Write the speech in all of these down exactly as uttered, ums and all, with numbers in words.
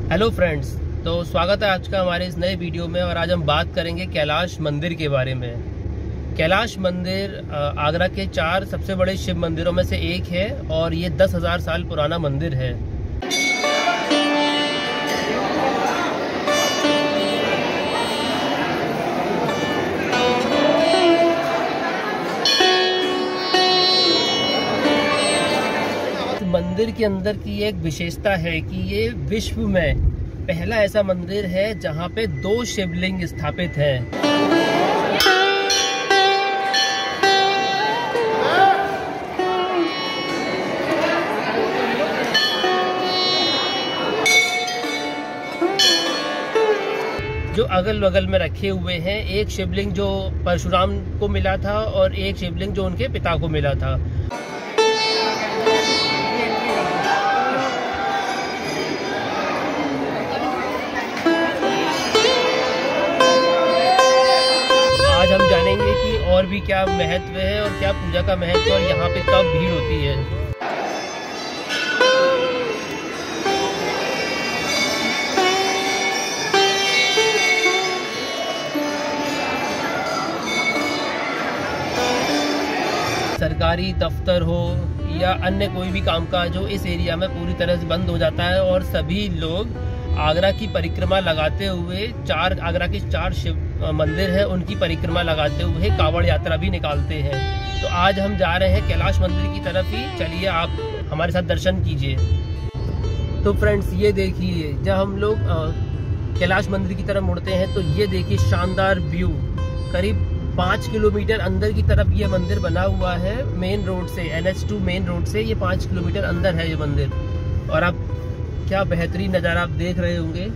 Hello friends, तो स्वागत है आज का हमारे इस नए वीडियो में। और आज हम बात करेंगे कैलाश मंदिर के बारे में। कैलाश मंदिर आगरा के चार सबसे बड़े शिव मंदिरों में से एक है और ये दस हजार साल पुराना मंदिर है। मंदिर के अंदर की एक विशेषता है कि ये विश्व में पहला ऐसा मंदिर है जहां पे दो शिवलिंग स्थापित हैं। जो अगल बगल में रखे हुए हैं, एक शिवलिंग जो परशुराम को मिला था और एक शिवलिंग जो उनके पिता को मिला था। आज हम जानेंगे कि और भी क्या महत्व है और क्या पूजा का महत्व और यहाँ पे कब भीड़ होती है। सरकारी दफ्तर हो या अन्य कोई भी कामकाज हो, इस एरिया में पूरी तरह से बंद हो जाता है और सभी लोग आगरा की परिक्रमा लगाते हुए, चार आगरा के चार शिव मंदिर है उनकी परिक्रमा लगाते हुए कांवड़ यात्रा भी निकालते हैं। तो आज हम जा रहे हैं कैलाश मंदिर की तरफ ही। चलिए आप हमारे साथ दर्शन कीजिए। तो फ्रेंड्स, ये देखिए, जब हम लोग कैलाश मंदिर की तरफ मुड़ते हैं तो ये देखिए शानदार व्यू। करीब पाँच किलोमीटर अंदर की तरफ ये मंदिर बना हुआ है मेन रोड से, N H two main road से। ये पाँच किलोमीटर अंदर है ये मंदिर। और अब क्या बेहतरीन नज़ारा आप देख रहे होंगे।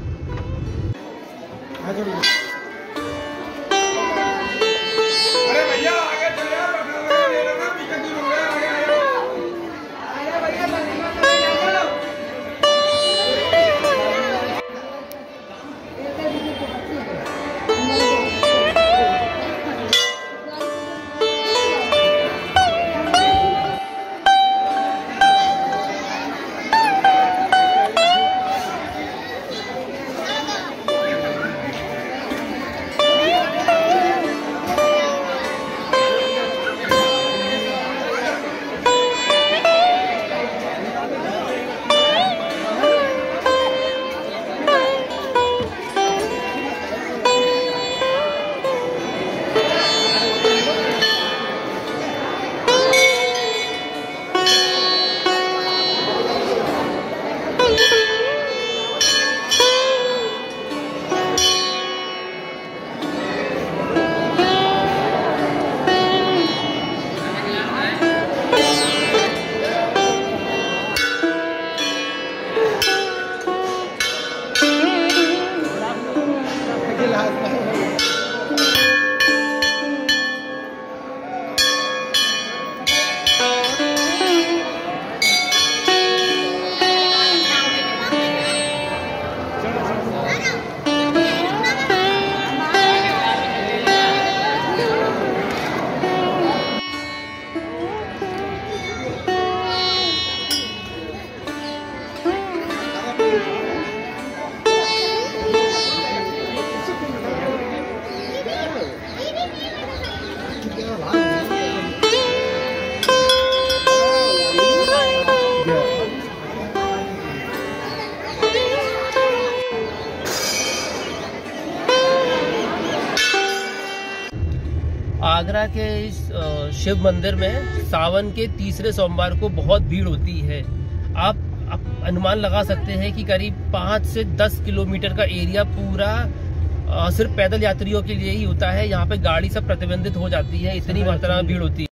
आगरा के इस शिव मंदिर में सावन के तीसरे सोमवार को बहुत भीड़ होती है। आप, आप अनुमान लगा सकते हैं कि करीब पाँच से दस किलोमीटर का एरिया पूरा सिर्फ पैदल यात्रियों के लिए ही होता है। यहाँ पे गाड़ी सब प्रतिबंधित हो जाती है, इतनी मात्रा में भीड़ होती है।